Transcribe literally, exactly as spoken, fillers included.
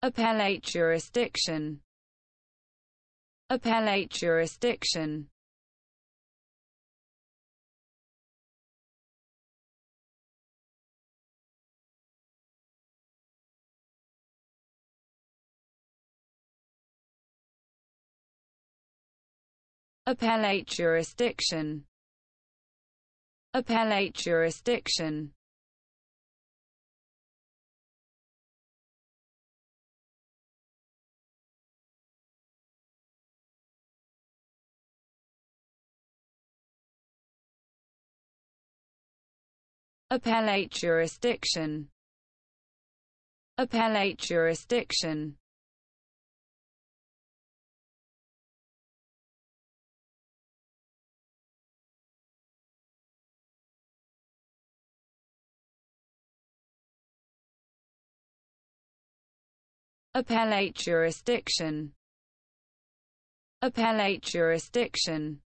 Appellate jurisdiction. Appellate jurisdiction. Appellate jurisdiction. Appellate jurisdiction. Appellate jurisdiction. Appellate jurisdiction. Appellate jurisdiction. Appellate jurisdiction.